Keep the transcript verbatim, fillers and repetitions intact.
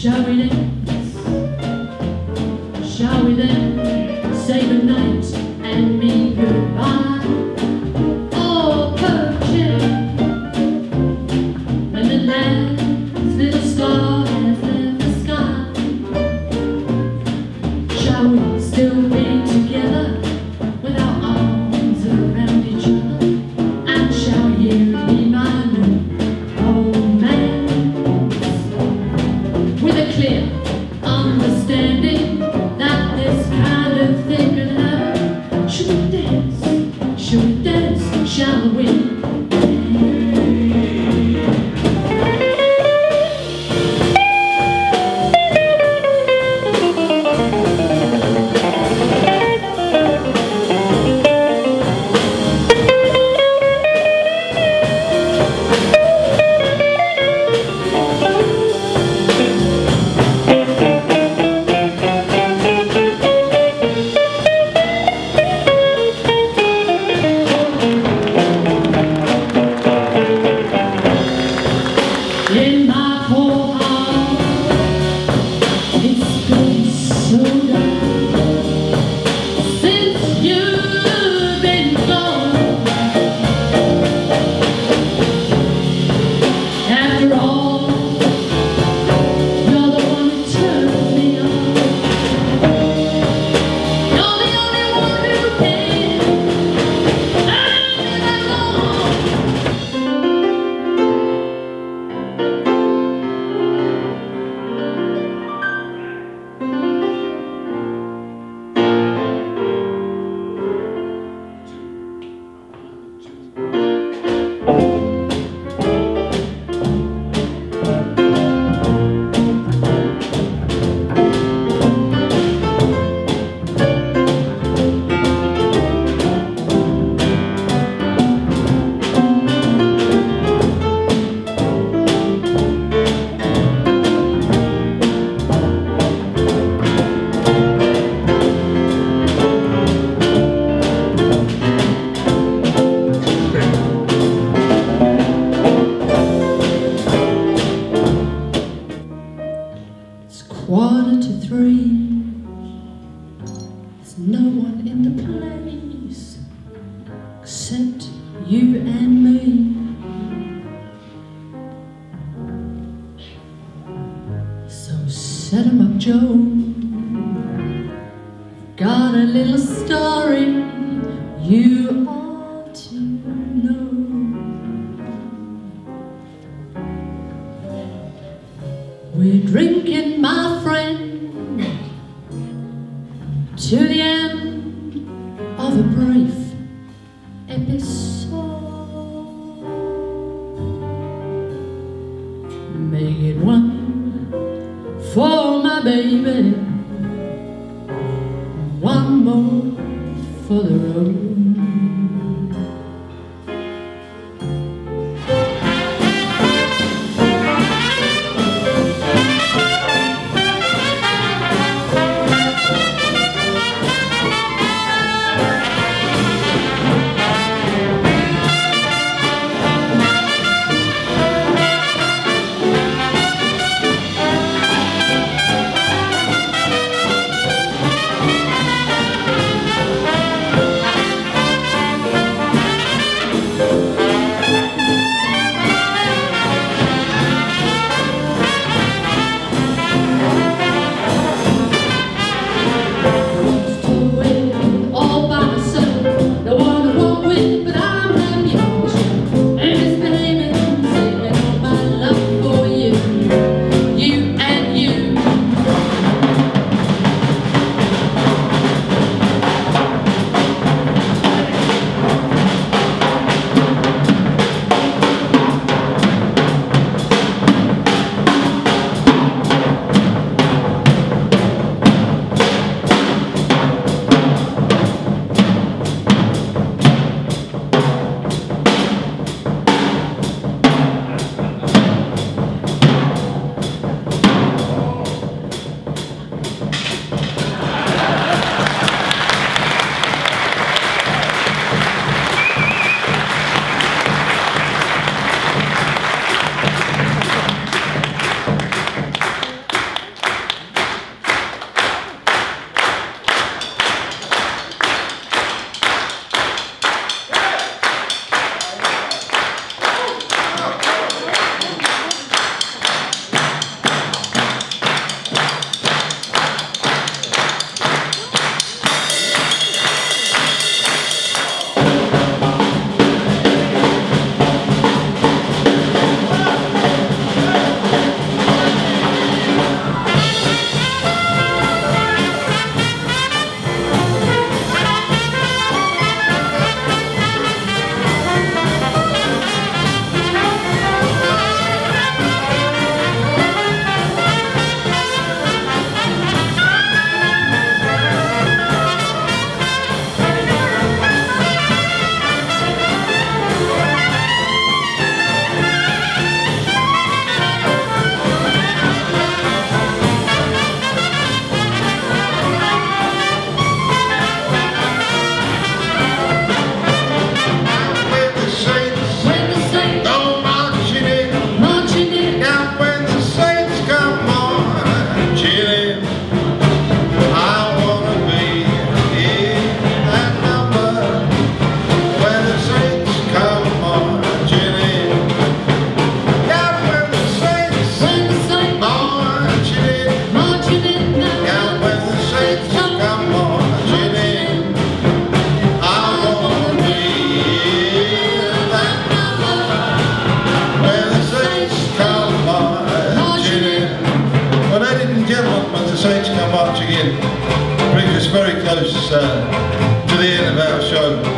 Shall we dance? Shall we then say goodnight and mean goodbye? Oh, Persian, when the last little star has left the sky, shall we still be together with our arms around each other? And shall you be my new romance? With a clear understanding that this kind of thing could happen. Should we dance? Should we dance? Shall we? In my poor heart, it's been so long since you've been gone. After all, you're the one who turns me on. You're the only one who can turn me along. Quarter to three. There's no one in the place except you and me. So set 'em up, Joe. Got a little story you ought to know. We're drinking, my friend, to the end of a brief episode. Make it one for my baby, one more for the road. close uh, to the end of our show.